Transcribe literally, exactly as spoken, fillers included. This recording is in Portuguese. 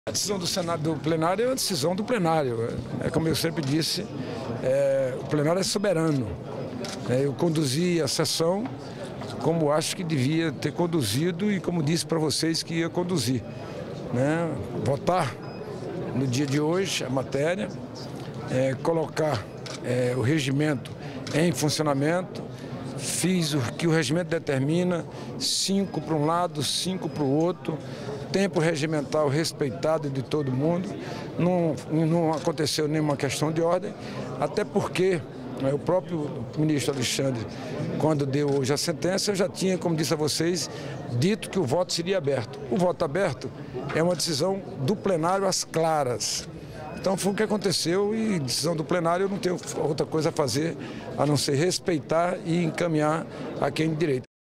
A decisão do Senado, do plenário é uma decisão do plenário. É como eu sempre disse, é, o plenário é soberano. É, eu conduzi a sessão como acho que devia ter conduzido e como disse para vocês que ia conduzir. Né? Votar no dia de hoje a matéria, é, colocar é, o regimento em funcionamento, fiz o que o regimento determina, cinco para um lado, cinco para o outro, tempo regimental respeitado de todo mundo, não, não aconteceu nenhuma questão de ordem, até porque né, o próprio ministro Alexandre, quando deu hoje a sentença, já tinha, como disse a vocês, dito que o voto seria aberto. O voto aberto é uma decisão do plenário às claras. Então foi o que aconteceu e decisão do plenário eu não tenho outra coisa a fazer a não ser respeitar e encaminhar a quem de direito.